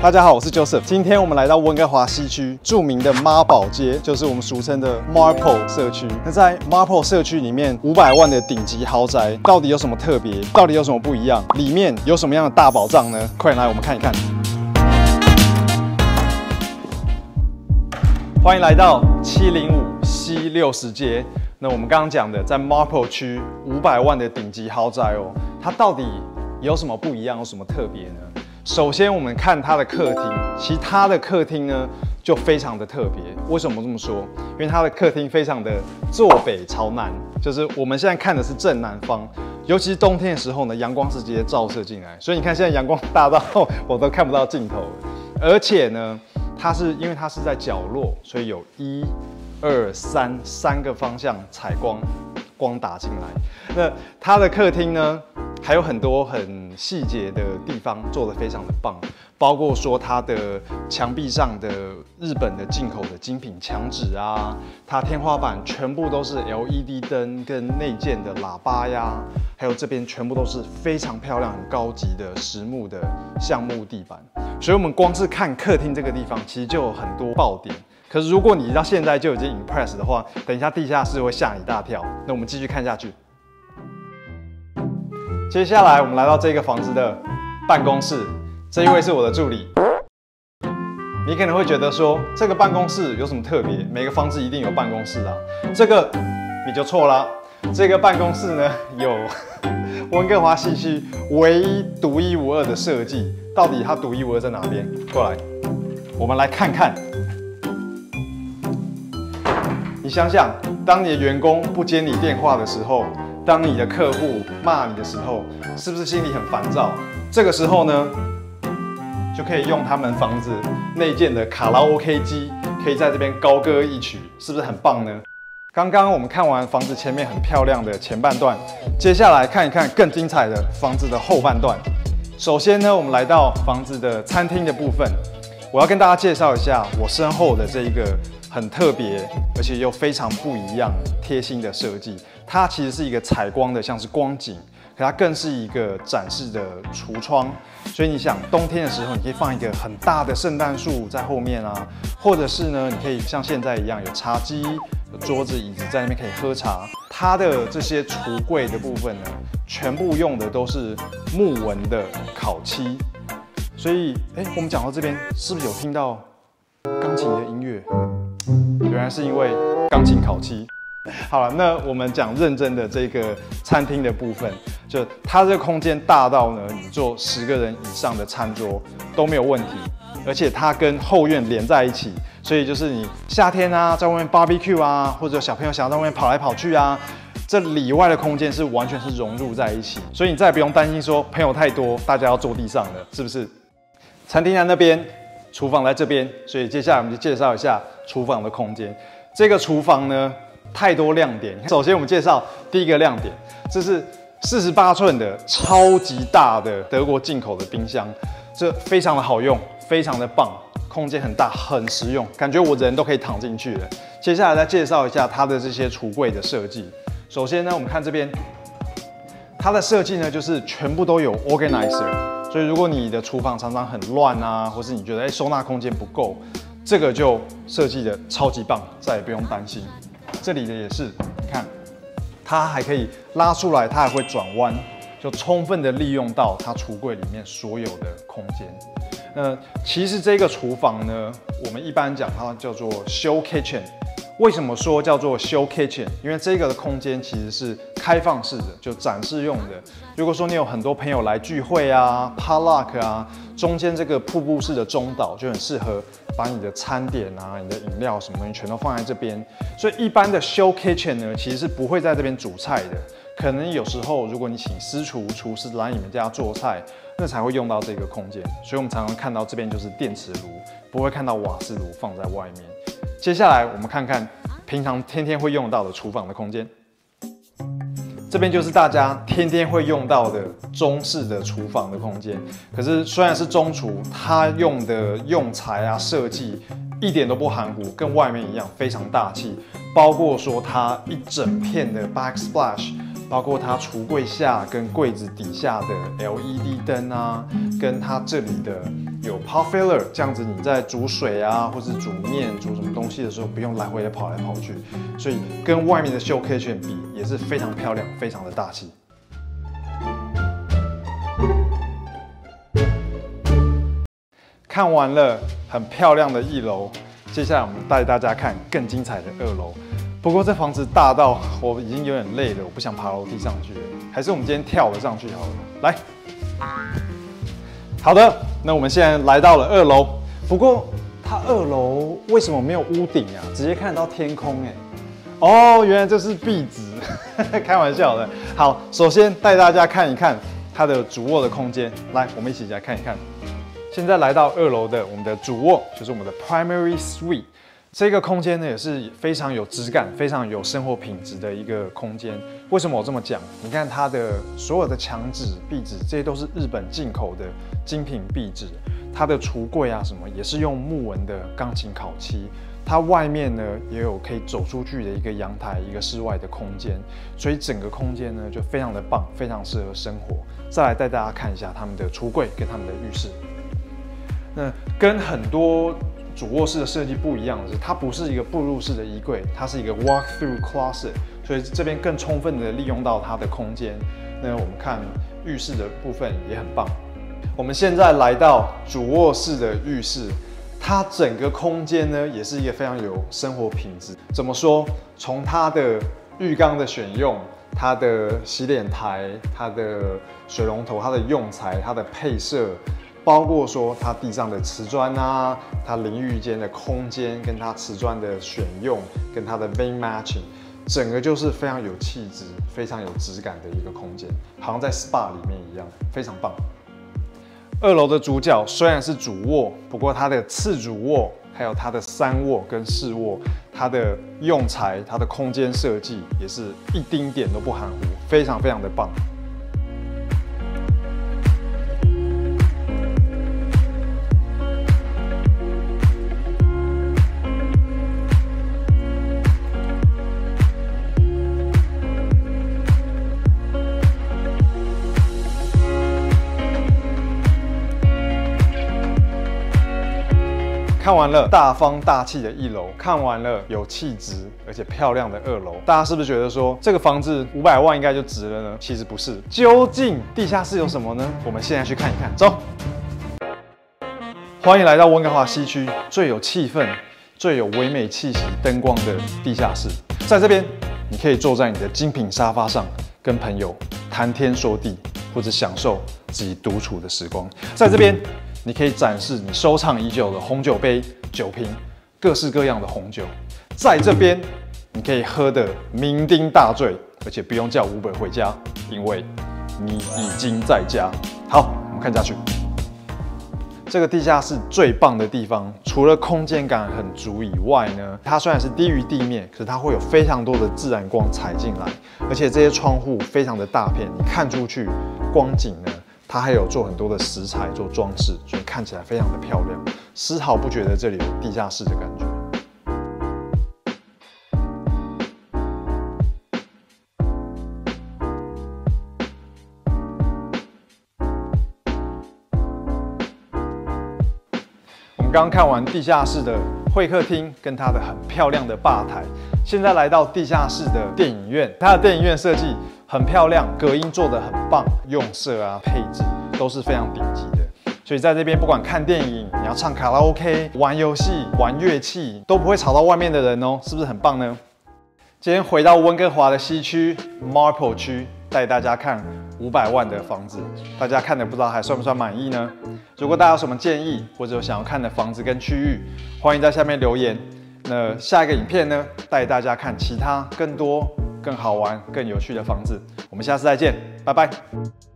大家好，我是 Joseph。今天我们来到温哥华西区著名的妈宝街，就是我们俗称的 Marple 社区。那在 Marple 社区里面，500万的顶级豪宅到底有什么特别？到底有什么不一样？里面有什么样的大宝藏呢？快点来我们看一看。欢迎来到705西60街。那我们刚刚讲的，在 Marple 区500万的顶级豪宅哦，它到底有什么不一样？有什么特别呢？首先，我们看它的客厅，其实它的客厅呢就非常的特别。为什么这么说？因为它的客厅非常的坐北朝南，就是我们现在看的是正南方，尤其是冬天的时候呢，阳光是直接照射进来，所以你看现在阳光大到我都看不到尽头了。而且呢，因为它是在角落，所以有1、2、3个方向采光打进来。那它的客厅呢？还有很多很细节的地方做得非常的棒，包括说它的墙壁上的日本的进口的精品墙纸啊，它天花板全部都是 LED 灯跟内建的喇叭呀，还有这边全部都是非常漂亮、很高级的实木的橡木地板。所以我们光是看客厅这个地方，其实就有很多爆点。可是如果你到现在就已经 impress 的话，等一下地下室会吓你一大跳。那我们继续看下去。接下来我们来到这个房子的办公室，这一位是我的助理。你可能会觉得说，这个办公室有什么特别？每个房子一定有办公室啊，这个你就错了。这个办公室呢，有温哥华西区唯一独一无二的设计。到底它独一无二在哪边？过来，我们来看看。你想想，当你的员工不接你电话的时候，当你的客户骂你的时候，是不是心里很烦躁？这个时候呢，就可以用他们房子内建的卡拉 OK 机，可以在这边高歌一曲，是不是很棒呢？刚刚我们看完房子前面很漂亮的前半段，接下来看一看更精彩的房子的后半段。首先呢，我们来到房子的餐厅的部分，我要跟大家介绍一下我身后的这一个很特别，而且又非常不一样、贴心的设计。它其实是一个采光的，像是光景，可它更是一个展示的橱窗。所以你想，冬天的时候，你可以放一个很大的圣诞树在后面啊，或者是呢，你可以像现在一样有茶几、有桌子、椅子在那边可以喝茶。它的这些橱柜的部分呢，全部用的都是木纹的烤漆。所以，我们讲到这边，是不是有听到钢琴的音乐？原来是因为钢琴烤漆。好了，那我们讲认真的这个餐厅的部分，就它这个空间大到呢，你坐10个人以上的餐桌都没有问题，而且它跟后院连在一起，所以就是你夏天啊，在外面 barbecue 啊，或者小朋友想要在外面跑来跑去啊，这里外的空间是完全是融入在一起，所以你再也不用担心说朋友太多，大家要坐地上了，是不是？餐厅在那边，厨房在这边，所以接下来我们就介绍一下厨房的空间。这个厨房呢，太多亮点。首先，我们介绍第一个亮点，这是48寸的超级大的德国进口的冰箱，这非常的好用，非常的棒，空间很大，很实用，感觉我人都可以躺进去了。接下来再介绍一下它的这些橱柜的设计。首先呢，我们看这边，它的设计呢就是全部都有 organizer。所以，如果你的厨房常常很乱啊，或是你觉得收纳空间不够，这个就设计的超级棒，再也不用担心。这里的也是，你看，它还可以拉出来，它还会转弯，就充分的利用到它橱柜里面所有的空间。其实这个厨房呢，我们一般讲它叫做 show kitchen。为什么说叫做 show kitchen？ 因为这个的空间其实是开放式的，就展示用的。如果说你有很多朋友来聚会啊、potluck 啊，中间这个瀑布式的中岛就很适合把你的餐点啊、你的饮料什么东西全都放在这边。所以一般的 show kitchen 呢，其实是不会在这边煮菜的。可能有时候如果你请私厨、厨师来你们家做菜，那才会用到这个空间。所以我们常常看到这边就是电磁炉，不会看到瓦斯炉放在外面。接下来我们看看平常天天会用到的厨房的空间。这边就是大家天天会用到的中式的厨房的空间。可是虽然是中厨，它用的用材啊设计一点都不含糊，跟外面一样非常大气。包括说它一整片的 backsplash 包括它橱柜下跟柜子底下的 LED 灯啊，跟它这里的有 pot filler， 这样子你在煮水啊，或是煮面、煮什么东西的时候，不用来回的跑来跑去，所以跟外面的秀 kitchen 比也是非常漂亮，非常的大气。看完了很漂亮的1楼，接下来我们带大家看更精彩的2楼。不过这房子大到我已经有点累了，我不想爬楼梯上去了，还是我们今天跳了上去好了。来，好的，那我们现在来到了2楼。不过它2楼为什么没有屋顶啊？直接看得到天空哎。哦，原来这是壁纸，开玩笑的。好，首先带大家看一看它的主卧的空间。来，我们一起来看一看。现在来到2楼的我们的主卧，就是我们的 primary suite。这个空间呢也是非常有质感、非常有生活品质的一个空间。为什么我这么讲？你看它的所有的墙纸、壁纸，这些都是日本进口的精品壁纸。它的橱柜啊什么也是用木纹的钢琴烤漆。它外面呢也有可以走出去的一个阳台，一个室外的空间，所以整个空间呢就非常的棒，非常适合生活。再来带大家看一下他们的橱柜跟他们的浴室。那跟很多主卧室的设计不一样的是，它不是一个步入式的衣柜，它是一个 walk-through closet， 所以这边更充分的利用到它的空间。那我们看浴室的部分也很棒。我们现在来到主卧室的浴室，它整个空间呢也是一个非常有生活品质。怎么说？从它的浴缸的选用，它的洗脸台，它的水龙头，它的用材，它的配色。包括说它地上的瓷砖啊，它淋浴间的空间，跟它瓷砖的选用，跟它的 vein matching， 整个就是非常有气质、非常有质感的一个空间，好像在 SPA 里面一样，非常棒。2楼的主角虽然是主卧，不过它的次主卧，还有它的3卧跟4卧，它的用材、它的空间设计也是一丁点都不含糊，非常非常的棒。看完了大方大气的1楼，看完了有气质而且漂亮的2楼，大家是不是觉得说这个房子500万应该就值了呢？其实不是，究竟地下室有什么呢？我们现在去看一看，走。欢迎来到温哥华西区最有气氛、最有唯美气息、灯光的地下室。在这边，你可以坐在你的精品沙发上，跟朋友谈天说地，或者享受自己独处的时光。在这边，你可以展示你收藏已久的红酒杯、酒瓶，各式各样的红酒。在这边，你可以喝得酩酊大醉，而且不用叫Uber回家，因为你已经在家。好，我们看下去。这个地下室最棒的地方，除了空间感很足以外呢，它虽然是低于地面，可是它会有非常多的自然光采进来，而且这些窗户非常的大片，你看出去光景呢。它还有做很多的石材做装饰，所以看起来非常的漂亮，丝毫不觉得这里有地下室的感觉。我们刚刚看完地下室的会客厅跟它的很漂亮的吧台，现在来到地下室的电影院，它的电影院设计很漂亮，隔音做得很棒，用色啊、配置都是非常顶级的。所以在这边，不管看电影，你要唱卡拉 OK、玩游戏、玩乐器，都不会吵到外面的人哦，是不是很棒呢？今天回到温哥华的西区 Marple 区，带大家看500万的房子，大家看的不知道还算不算满意呢？如果大家有什么建议，或者有想要看的房子跟区域，欢迎在下面留言。那下一个影片呢，带大家看其他更多、更好玩、更有趣的房子。我们下次再见，拜拜。